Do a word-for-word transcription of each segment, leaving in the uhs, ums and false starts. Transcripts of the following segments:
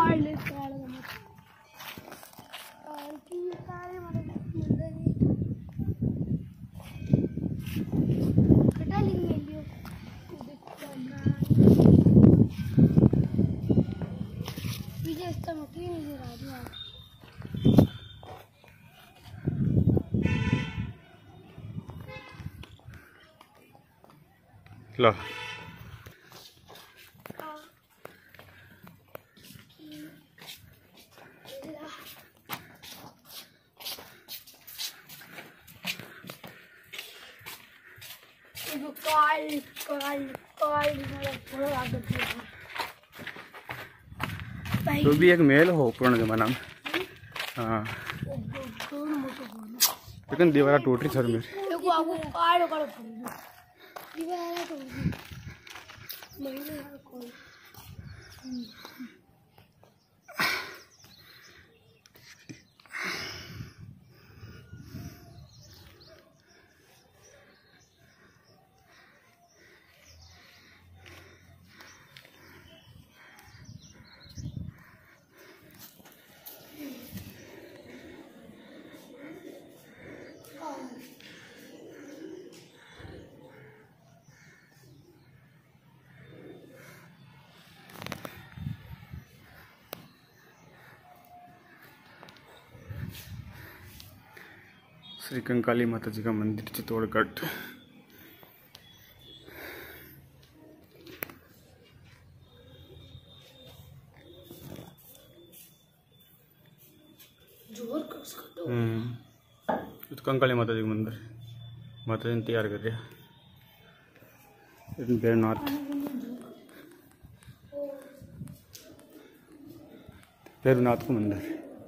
काले काले और की काले मतलब मंदिर कटा लिंग में लियो विजय इसका नौकरी नहीं रहा है लो काल काल काल तो भी एक मेल हो पुराने जमाना में। हाँ लेकिन दीवार टूट रही सर मेरे श्री कंकाली माता जी का मंदिर चित्तौड़गढ़। हम्म तो कंकाली माता जी का मंदिर माता जी ने तैयार कर दिया। भैरवनाथ भैरवनाथ का मंदिर।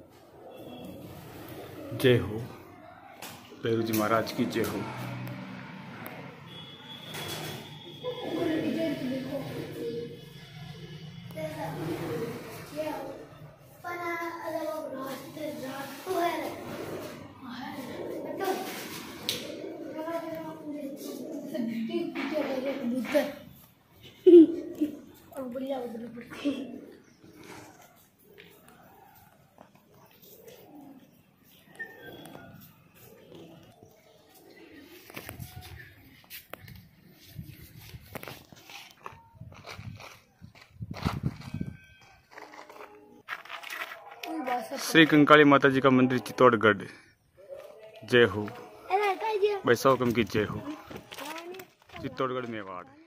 जय हो भैरू जी महाराज की जय हो। और बढ़िया उधर पड़ती श्री कंकाली माता जी का मंदिर चित्तौड़गढ़। जय हो भाई सौ कम की जय हो। चित्तौड़गढ़ मेवाड़।